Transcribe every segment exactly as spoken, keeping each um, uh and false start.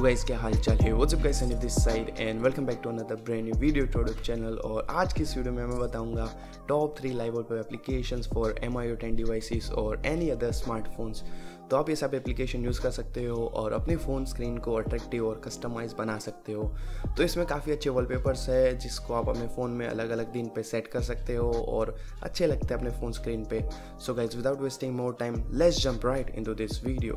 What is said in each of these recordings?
Guys क्या हाल चाल है, what's up guys, Sunny this side and welcome back to another brand new video YouTube channel. और आज की इस वीडियो में मैं बताऊंगा top three live wallpaper applications for M I O ten devices और एनी अदर स्मार्टफोन्स। तो आप ये सब एप्लीकेशन यूज़ कर सकते हो और अपने फ़ोन स्क्रीन को अट्रैक्टिव और कस्टमाइज बना सकते हो। तो इसमें काफ़ी अच्छे वॉलपेपर्स है जिसको आप अपने फ़ोन में अलग अलग दिन पे सेट कर सकते हो और अच्छे लगते हैं अपने फ़ोन स्क्रीन पे। So guys without wasting more time let's jump right into this video.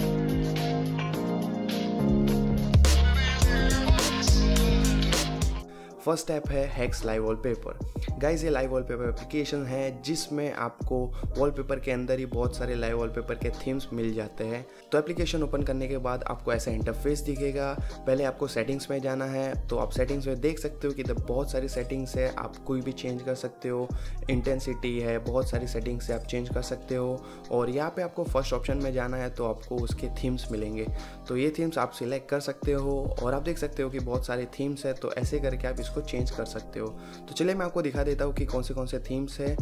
First app है हेक्स लाइव वॉलपेपर। गाइज ये लाइव वॉलपेपर एप्लीकेशन है जिसमें आपको वॉलपेपर के अंदर ही बहुत सारे लाइव वॉलपेपर के थीम्स मिल जाते हैं। तो एप्लीकेशन ओपन करने के बाद आपको ऐसा इंटरफेस दिखेगा। पहले आपको सेटिंग्स में जाना है, तो आप सेटिंग्स में देख सकते हो कि इधर बहुत सारी सेटिंग्स है, आप कोई भी चेंज कर सकते हो। इंटेंसिटी है, बहुत सारी सेटिंग्स से आप चेंज कर सकते हो। और यहाँ पे आपको फर्स्ट ऑप्शन में जाना है तो आपको उसके थीम्स मिलेंगे, तो ये थीम्स आप सिलेक्ट कर सकते हो। और आप देख सकते हो कि बहुत सारे थीम्स है, तो ऐसे करके आप को चेंज कर सकते हो। तो चलिए मैं आपको दिखा देता हूँ कि कौन से कौन से थीम्स है।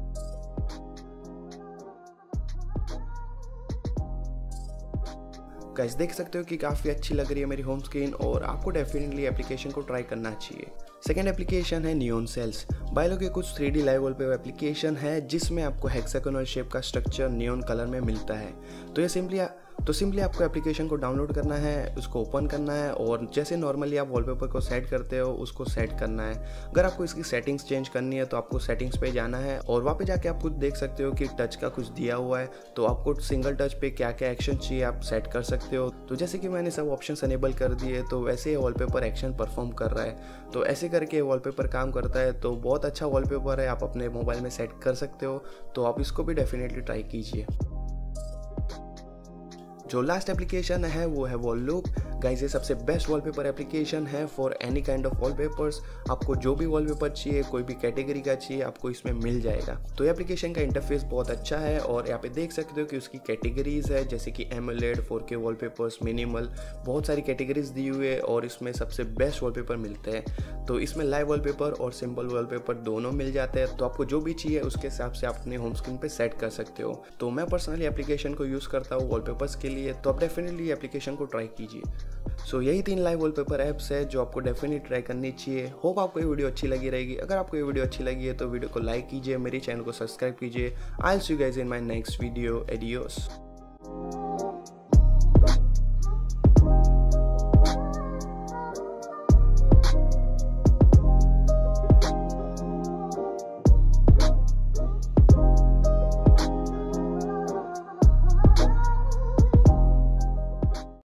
गाइस देख सकते हो कि काफ़ी अच्छी लग रही है मेरी होम स्क्रीन और आपको डेफिनेटली एप्लीकेशन को ट्राई करना चाहिए। सेकेंड एप्लीकेशन है नियॉन सेल्स। बायलो के कुछ three D live wallpaper application है जिसमें आपको हेक्सागोनल शेप का स्ट्रक्चर नियॉन कलर में मिलता है। तो ये सिंपली तो सिंपली आपको एप्लीकेशन को डाउनलोड करना है, उसको ओपन करना है और जैसे नॉर्मली आप वॉलपेपर को सेट करते हो उसको सेट करना है। अगर आपको इसकी सेटिंग्स चेंज करनी है तो आपको सेटिंग्स पे जाना है और वहाँ पे जाके आप कुछ देख सकते हो कि टच का कुछ दिया हुआ है, तो आपको सिंगल टच पे क्या क्या एक्शन चाहिए आप सेट कर सकते हो। तो जैसे कि मैंने सब ऑप्शन अनेबल कर दिए तो वैसे ही वॉलपेपर एक्शन परफॉर्म कर रहा है। तो ऐसे करके वॉलपेपर काम करता है। तो बहुत अच्छा वॉलपेपर है, आप अपने मोबाइल में सेट कर सकते हो। तो आप इसको भी डेफिनेटली ट्राई कीजिए। जो लास्ट एप्लीकेशन है वो है वॉललुक। गाइस ये सबसे बेस्ट वॉलपेपर एप्लीकेशन है for any kind of wallpapers. आपको जो भी वॉलपेपर चाहिए, कोई भी कैटेगरी का चाहिए, आपको इसमें मिल जाएगा। तो ये एप्लीकेशन का इंटरफेस बहुत अच्छा है और यहाँ पे देख सकते हो कि उसकी कैटेगरीज है जैसे कि AMOLED, four K wallpapers, minimal, बहुत सारी कैटेगरीज दी हुई है और इसमें सबसे बेस्ट वॉलपेपर मिलते हैं। तो इसमें लाइव वॉलपेपर और सिंपल वॉलपेपर दोनों मिल जाते हैं। तो आपको जो भी चाहिए उसके हिसाब से आप अपने होम स्क्रीन पे सेट कर सकते हो। तो मैं पर्सनली एप्लीकेशन को यूज़ करता हूँ वॉलपेपर्स के लिए, तो आप डेफिनेटली एप्लीकेशन को ट्राई कीजिए। सो so, यही तीन लाइव वॉलपेपर ऐप्स है जो आपको डेफिनेटली ट्राई करनी चाहिए। होप आपको ये वीडियो अच्छी लगी रहेगी। अगर आपको ये वीडियो अच्छी लगी है तो वीडियो को लाइक कीजिए, मेरे चैनल को सब्सक्राइब कीजिए। I will see you guys in my next video. Adios.